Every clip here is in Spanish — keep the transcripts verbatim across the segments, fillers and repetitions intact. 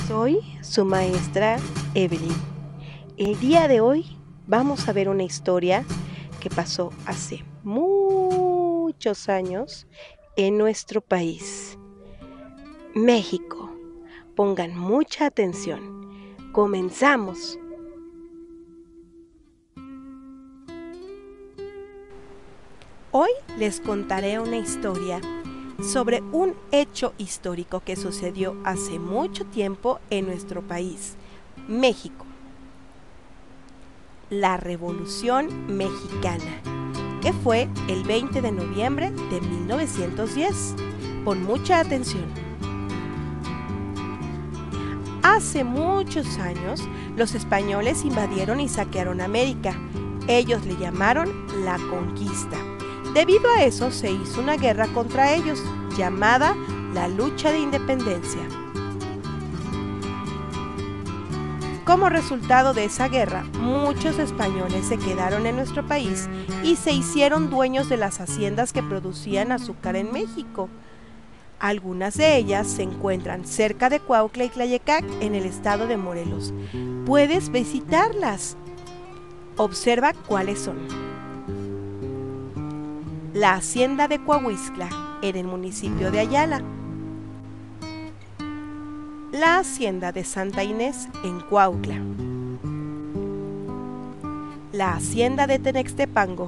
Soy su maestra Evelyn. El día de hoy vamos a ver una historia que pasó hace muchos años en nuestro país, México. Pongan mucha atención. Comenzamos. Hoy les contaré una historia sobre un hecho histórico que sucedió hace mucho tiempo en nuestro país, México. La Revolución Mexicana, que fue el veinte de noviembre de mil novecientos diez. Pon mucha atención. Hace muchos años, los españoles invadieron y saquearon América. Ellos le llamaron la conquista. Debido a eso se hizo una guerra contra ellos, llamada la Lucha de Independencia. Como resultado de esa guerra, muchos españoles se quedaron en nuestro país y se hicieron dueños de las haciendas que producían azúcar en México. Algunas de ellas se encuentran cerca de Cuautla y Tlayecac, en el estado de Morelos. Puedes visitarlas. Observa cuáles son. La hacienda de Coahuistla, en el municipio de Ayala. La hacienda de Santa Inés, en Cuautla. La hacienda de Tenextepango.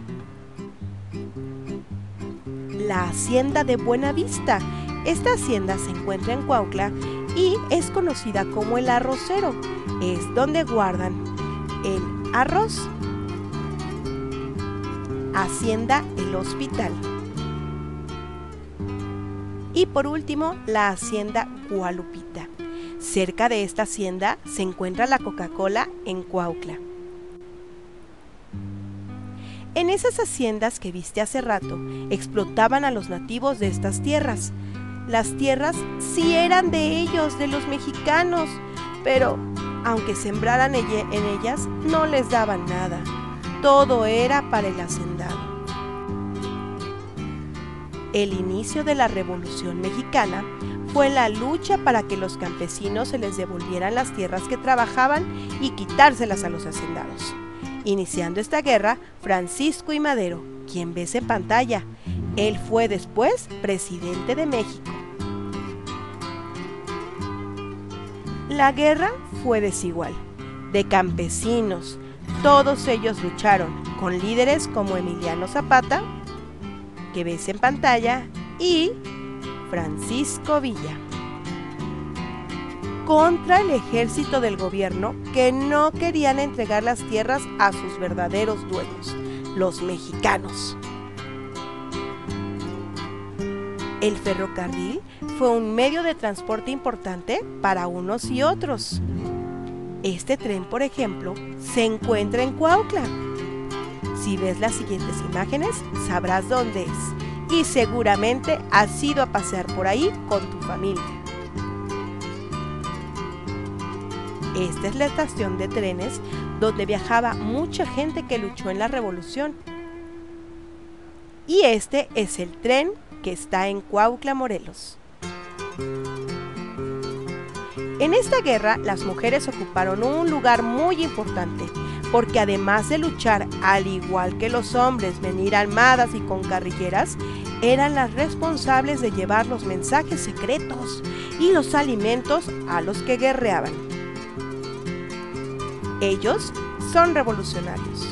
La hacienda de Buenavista. Esta hacienda se encuentra en Cuautla y es conocida como el arrocero. Es donde guardan el arroz. Hacienda El Hospital. Y por último, la hacienda Gualupita. Cerca de esta hacienda se encuentra la Coca-Cola en Cuautla. En esas haciendas que viste hace rato, explotaban a los nativos de estas tierras. Las tierras sí eran de ellos, de los mexicanos, pero aunque sembraran en ellas, no les daban nada. Todo era para el hacendado. El inicio de la Revolución Mexicana fue la lucha para que los campesinos se les devolvieran las tierras que trabajaban y quitárselas a los hacendados. Iniciando esta guerra, Francisco I. Madero, quien ves en pantalla, él fue después presidente de México. La guerra fue desigual, de campesinos. Todos ellos lucharon con líderes como Emiliano Zapata, que ves en pantalla, y Francisco Villa, contra el ejército del gobierno que no querían entregar las tierras a sus verdaderos dueños, los mexicanos. El ferrocarril fue un medio de transporte importante para unos y otros. Este tren, por ejemplo, se encuentra en Cuautla. Si ves las siguientes imágenes, sabrás dónde es. Y seguramente has ido a pasear por ahí con tu familia. Esta es la estación de trenes donde viajaba mucha gente que luchó en la Revolución. Y este es el tren que está en Cuautla, Morelos. En esta guerra, las mujeres ocuparon un lugar muy importante, porque además de luchar al igual que los hombres, venir armadas y con carrilleras, eran las responsables de llevar los mensajes secretos y los alimentos a los que guerreaban. Ellos son revolucionarios.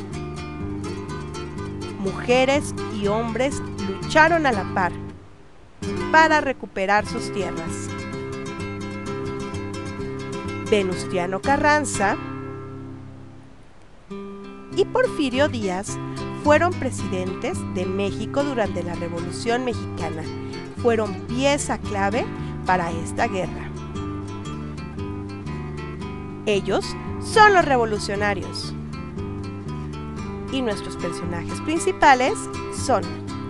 Mujeres y hombres lucharon a la par para recuperar sus tierras. Venustiano Carranza y Porfirio Díaz fueron presidentes de México durante la Revolución Mexicana. Fueron pieza clave para esta guerra. Ellos son los revolucionarios. Y nuestros personajes principales son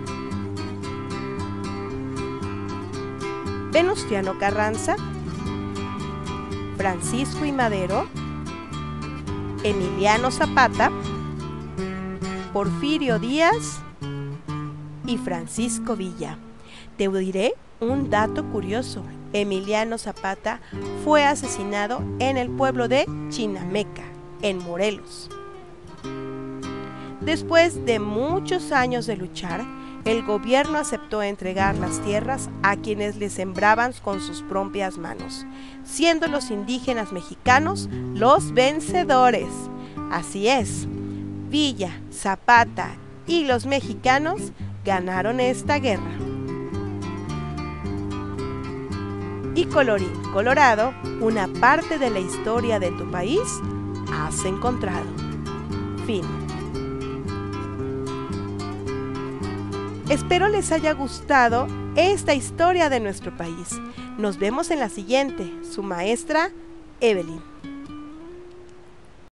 Venustiano Carranza, Francisco I. Madero, Emiliano Zapata, Porfirio Díaz y Francisco Villa. Te diré un dato curioso. Emiliano Zapata fue asesinado en el pueblo de Chinameca, en Morelos. Después de muchos años de luchar, el gobierno aceptó entregar las tierras a quienes les sembraban con sus propias manos, siendo los indígenas mexicanos los vencedores. Así es, Villa, Zapata y los mexicanos ganaron esta guerra. Y colorín colorado, una parte de la historia de tu país has encontrado. Fin. Espero les haya gustado esta historia de nuestro país. Nos vemos en la siguiente. Su maestra, Evelyn.